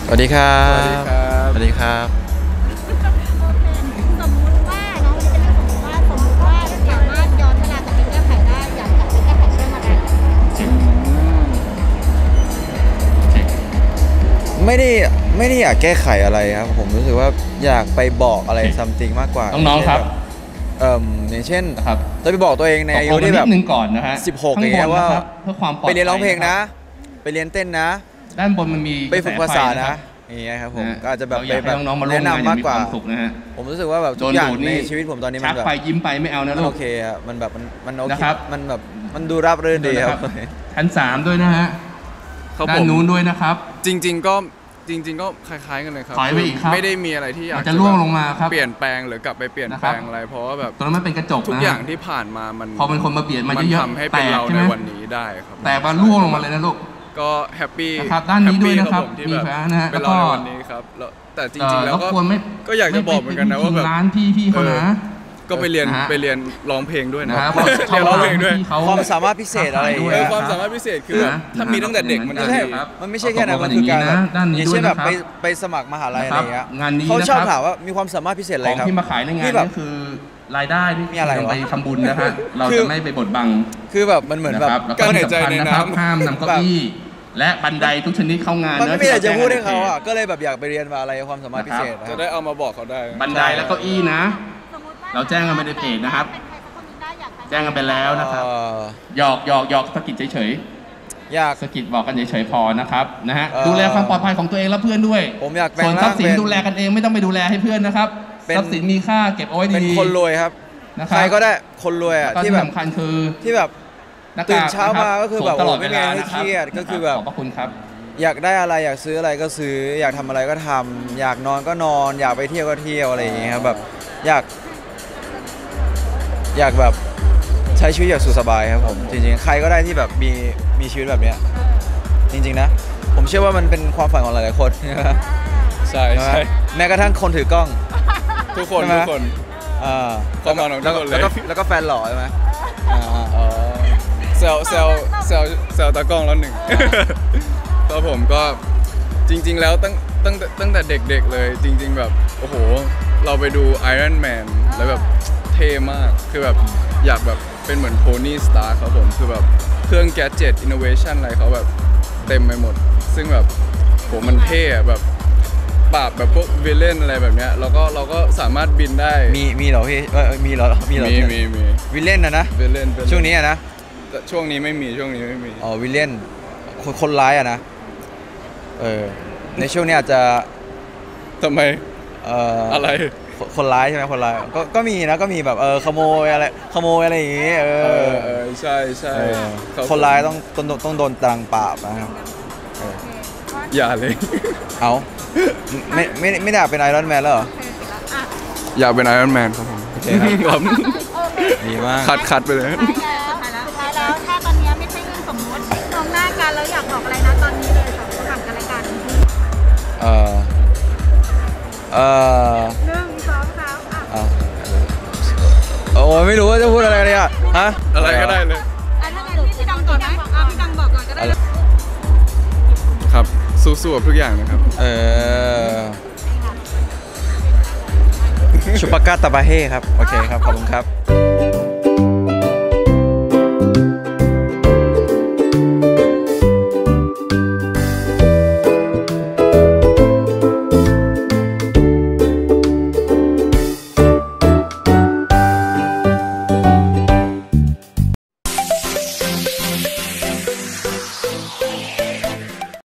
สวัสดีครับสวัสดีครับสวัสดีครับสมมุติว่าน้องวันนี้จะเรื่องสมมุติว่าสามารถย้อนเวลากลับไปแก้ไขได้อยากกลับไปแก้ไขเรื่องอะไรไม่ได้อยากแก้ไขอะไรครับผมรู้สึกว่าอยากไปบอกอะไรซัมติงมากกว่าน้องๆครับอย่างเช่นนะครับจะไปบอกตัวเองในอายุที่แบบนิดนึงก่อนนะฮะ 16อย่างเงี้ยว่าเพื่อความปลอดภัไปยเรียนร้องเพลงนะ ไปเรียนเต้นนะด้านบนมันมีไปฝึกภาษาระแสไฟนะอย่างเงี้ยครับผมก็อาจจะแบบเราไปอยากแบให้บน้องๆมาร่วแนะมงานนำมากกว่าอย่างมีความสุขนะฮะผมรู้สึกว่าแบบทุกอย่างในชีวิตผมตอนนี้มัชันกแบบไปยิ้มไปไม่เอานะมันลูโอก เคอะมันแบบมันโอเคนะครับมันแบบมันดูราบรื่นดีครับชั้น3ด้วยนะฮะครับด้าผนมนู้นด้วยนะครับจริงๆก็คล้ายๆกันเลยครับถอยไปอีกครับไม่ได้มีอะไรที่อยากจะล่วงลงมาครับเปลี่ยนแปลงหรือกลับไปเปลี่ยนแปลงอะไรเพราะว่าแบบตรงนั้นมันเป็นกระจกทุกนะอย่างที่ผ่านมามันพอเป็นคนมาเบียดมันเยอะทำให้ๆแตเป็นกเราใช่ในไหมวันนี้ได้ครับแตกมาล่วงลงมาเลยนะลูกก็แฮปปี้นะครับด้านนี้ด้วยนะครับที่มีแบบฟ้านะฮะเป็นแล้วก็เราในวันนี้ครับแล้วแต่จริงๆแล้วรบกวนไม่ก็อยากจะบอกเหมือนกันนะว่าแบบร้านพี่เขานะก็ไปเรียนนะฮะไปเรียนร้องเพลงด้วยนะนะครับเรียนร้องเพลงด้วยเขาความสามารถพิเศษอะไรอย่างเงี้ยความสามารถพิเศษคือแบบถ้ามีตั้งแต่เด็กมันไม่จะใช่ดีมันไม่ใช่แค่นั้นมันคือการแบบด้านนี้อย่างด้วยเช่นแบบนะครับไปสมัครมหาลัยอะไรอย่างเงี้ยงานนี้เขาชอบนะครับถามว่ามีความสามารถพิเศษอะไรของครับที่มาขายในงานที่แบบนี่คือรายได้ที่มีอะไรนำไปวะทำบุญนะฮะเราคือจะไม่ไปบดบังคือแบบมันเหมือนนะแบครับบแล้วก็ที่สำคัญนะครับห้ามนำเก้าอี้และบันไดทุกชนิดเข้างานมันนะไม่มีอะไรจะพูดให้ที่เขารแจ้งอ่ะก็เลยแบบอยากไปเรียนมาอะไรความสามารถพิเศษนะคจะรับได้เอามาบอกเขาได้บันไดและเก้าอี้นะสมมุติว่าเราแจ้งกันไปในเพจนะครับเป็นใครสักคนหนึ่งได้อยากไปแจ้งกันไปแล้วนะครับเอ่อหยอกสะกิดเฉยอยากๆสะกิดบอกกันเฉยๆพอนะครับนะฮะเอ่อดูแลความปลอดภัยของตัวเองและเพื่อนด้วยผมอยากแปลงส่วนทรัพย์สินร่างเป็นดูแลกันเองไม่ต้องไปดูแลให้เพื่อนนะครับเป็นทรัพย์สินมีค่าเก็บเอาไว้เป็นดีคนรวยครับๆนะคใครัรบก็ได้คนรวยอ่ะแล้วก็ที่ที่แบบสำคัญคือที่แบบหน้ากตื่นกเช้ามาก็คือแบบสวมตลอดโอ้เวไม่ลามีอะไรนะคให้รับเครียดก็คือแบบขอบพระคุณครับอยากได้อะไรอยากซื้ออะไรก็ซื้อ อยากทำอะไรก็ทำอยากนอนก็นอน อยากไปเที่ยวก็เที่ยวอะไรอย่างเงี้ยครับแบบอยากแบบใช้ชีวิตอย่างสุขสบายครับผมจริงๆใครก็ได้ที่แบบมีชีวิตแบบเนี้ยจริงๆนะผมเชื่อว่ามันเป็นความฝันของหลายๆคนใช่ใช่แม้กระทั่งคนถือกล้องทุกคนใช่ไหมทุกคนอ่าความฝันของทุกคนเลยแล้วก็แฟนหล่อใช่ไหมอ่าอ๋อเซลตากล้องแล้วหนึ่ง ตัวผมก็จริงๆแล้วตั้งแต่เด็กๆเลยจริง ๆ แบบโอ้โหเราไปดู Iron Man แล้วแบบเท่มากคือแบบอยากแบบเป็นเหมือนโทนี่สตาร์ครับผมคือแบบเครื่องแกจ็ตอินโนเวชันอะไรเขาแบบเต็มไปหมด ซึ่งแบบโหมันเท่อะแบบปราบแบบพวกวิลเลนอะไรแบบเนี้ยเราก็สามารถบินได้มีเหรอพี่มีเหรอมีมีวิลเล่นนะวิลเลนช่วงนี้อะนะช่วงนี้ไม่มีช่วงนี้ไม่มีอ๋อวิลเล่นคนร้ายอะนะในช่วงนี้อาจจะทำไม อะไรคนร้ายใช่ไหมคนร้ายก็มีนะก็มีแบบขโมยอะไรอย่างงี้ใช่ใช่คนร้ายต้องโดนตรังปราบนะครับอย่าเลยเอาไม่ได้อยากเป็นไอรอนแมนแล้วเหรออยากเป็นไอรอนแมนครับผมโอเคครับ ดีมากคัดไปเลยสุดท้ายแล้วถ้าตอนนี้ไม่ใช่เรื่องสมมุติมองหน้ากันแล้วอยากบอกอะไรนะตอนนี้เลยสองคนถามกันอะไรกันเออ 1 2 3อ่ะโอ้ไม่รู้ว่าจะพูดอะไรเนี่ยฮะอะไรก็ได้เลยถ้างั้นพี่ดังก่อนไหมพี่ดังบอกก่อนก็ได้ครับสู้ๆกับทุกอย่างนะครับชุปากาตาบาเฮ่ครับโอเคครับขอบคุณครับ